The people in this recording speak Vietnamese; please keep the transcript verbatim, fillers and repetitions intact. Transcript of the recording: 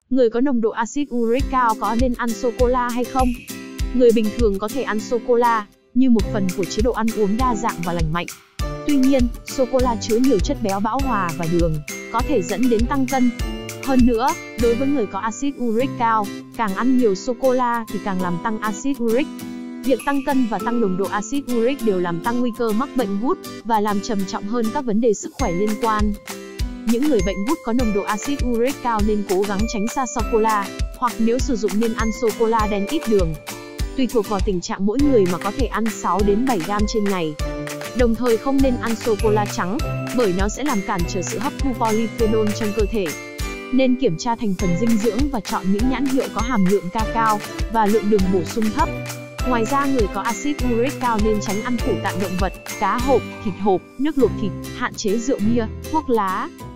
Người có nồng độ axit uric cao có nên ăn sô-cô-la hay không? Người bình thường có thể ăn sô-cô-la như một phần của chế độ ăn uống đa dạng và lành mạnh. Tuy nhiên, sô-cô-la chứa nhiều chất béo bão hòa và đường, có thể dẫn đến tăng cân. Hơn nữa, đối với người có axit uric cao, càng ăn nhiều sô-cô-la thì càng làm tăng axit uric. Việc tăng cân và tăng nồng độ axit uric đều làm tăng nguy cơ mắc bệnh gút và làm trầm trọng hơn các vấn đề sức khỏe liên quan. Những người bệnh gút có nồng độ axit uric cao nên cố gắng tránh xa sô-cô-la, hoặc nếu sử dụng nên ăn sô-cô-la đen ít đường. Tùy thuộc vào tình trạng mỗi người mà có thể ăn sáu đến bảy gam trên ngày. Đồng thời không nên ăn sô-cô-la trắng, bởi nó sẽ làm cản trở sự hấp thu polyphenol trong cơ thể. Nên kiểm tra thành phần dinh dưỡng và chọn những nhãn hiệu có hàm lượng ca cao và lượng đường bổ sung thấp. Ngoài ra, người có axit uric cao nên tránh ăn củ tạng động vật, cá hộp, thịt hộp, nước luộc thịt, hạn chế rượu bia, thuốc lá.